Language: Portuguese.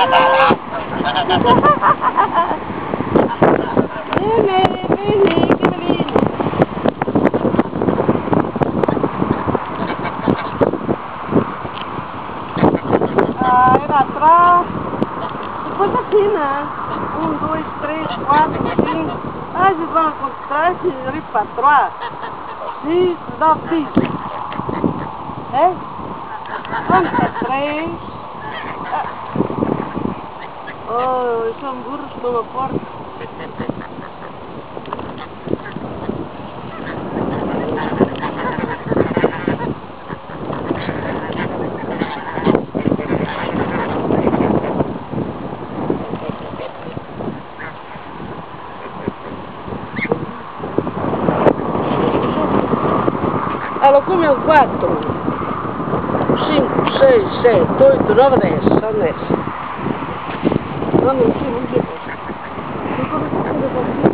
Vieni, vieni, che vieni. Ah, era atrás. Depois aqui, né? 1, 2, 3, 4, 5. Ah, eles vão contar e ir para trás. 6, 9, 10. É? 1, 3. Oh, são burros pela porta. Ela comeu 4, 5, 6, 7, 8, 9, 10. São 10. Vamos aqui, vamos aqui.